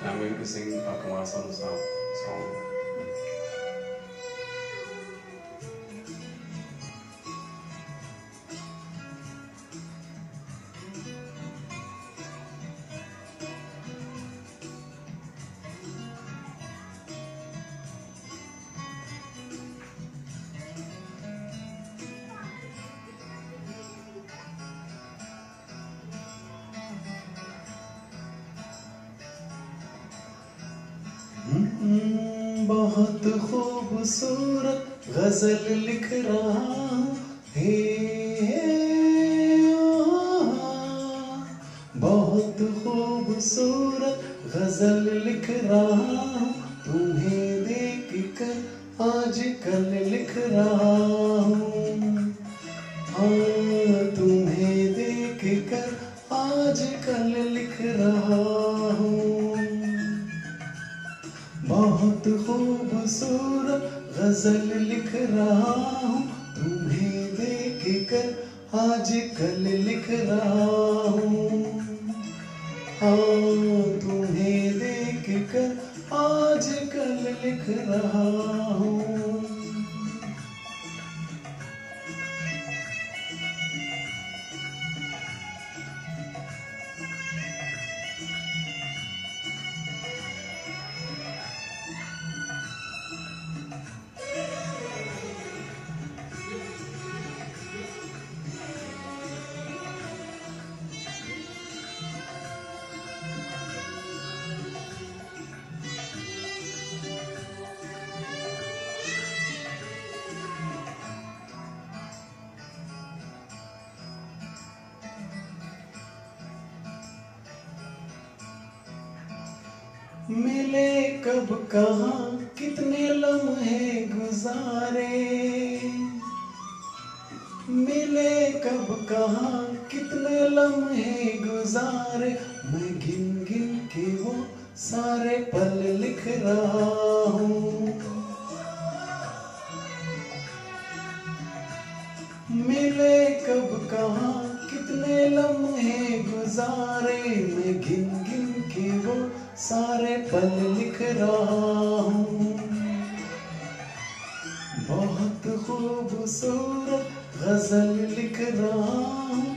I'm going to sing a commercial song. बहुत खूबसूरत गजल लिख रहा है, बहुत खूबसूरत गजल लिख रहा हूँ, तुम्हें देख कर आज कल लिख रहा हूँ। हाँ, तुम्हें देख कर आज कल लिख रहा हूँ। बहुत खूबसूरत गजल लिख रहा हूँ, तुम्हें देख कर आज कल लिख रहा हूँ। हाँ, तुम्हें देख कर आज कल लिख रहा हूँ। मिले कब कहाँ कितने लम्हे गुजारे, मिले कब कहाँ कितने लम्हे गुजारे, मैं गिन गिन के वो सारे पल लिख रहा हूँ। मिले कब कहाँ कितने लम्हे गुजारे, मैं गिन गिन के वो सारे पल लिख रहा हूँ। बहुत खूबसूरत गजल लिख रहा हूँ,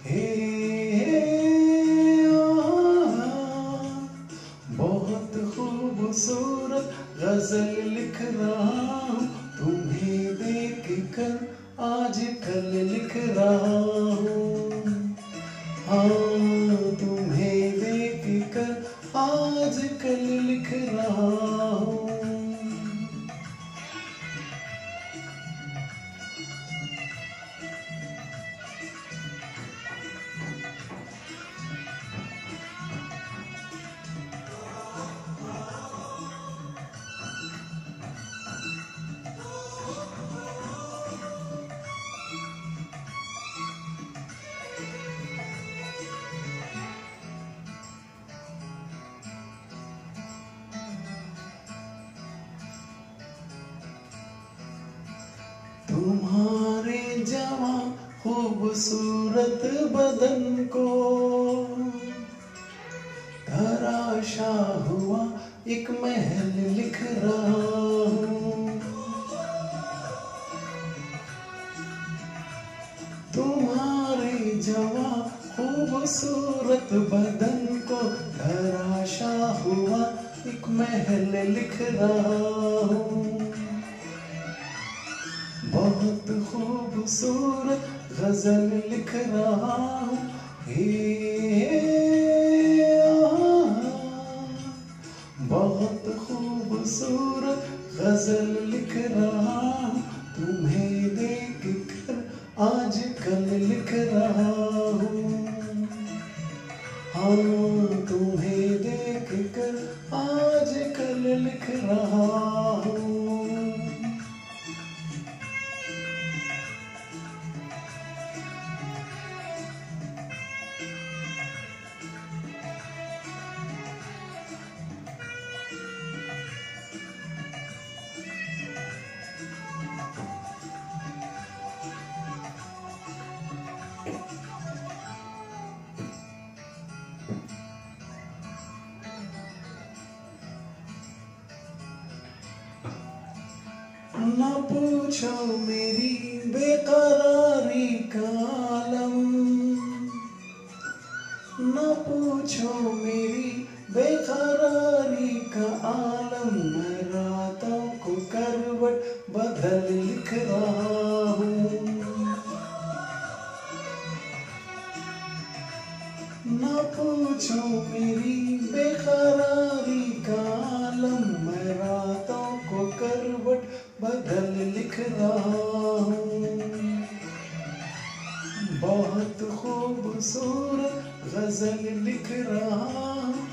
बहुत खूबसूरत गजल लिख रहा हूँ, तुम्हें देख कर आज कल लिख रहा हूँ। हाँ, तुम्हें देख कर आज कल लिख रहा हूँ। तुम्हारे जवां खूबसूरत बदन को तराशा हुआ एक महल लिख रहा हूँ। तुम्हारे जवां खूबसूरत बदन को तराशा हुआ एक महल लिख रहा हूँ। बहुत खूबसूरत गजल लिख रहा हूँ, बहुत खूबसूरत गजल लिख रहा हूँ, तुम्हें देख कर आज कल लिख रहा हूँ। हाँ, तुम्हें देख कर आज कल लिख रहा हूँ। ना पूछो मेरी बेकरारी का आलम, ना पूछो मेरी बेकरारी का आलम, मैं रातों को करवट बदल लिख रहा हूँ। ना पूछो मेरी बेकरारी का आलम, मैं रातों को करवट बदल लिख रहा हूँ। बहुत खूबसूरत गजल लिख रहा हूँ,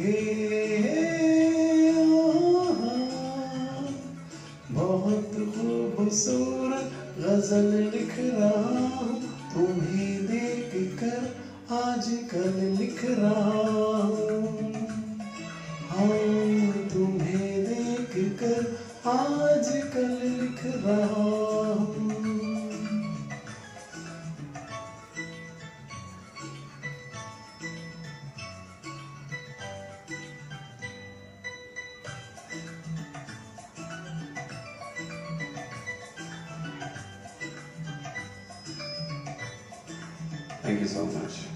बहुत खूबसूरत गजल लिख रहा हूँ, तुम्हें देख कर आजकल लिख रहा हूँ। हाँ, तुम्हें देख कर आजकल लिख रहा हूँ। Thank you so much.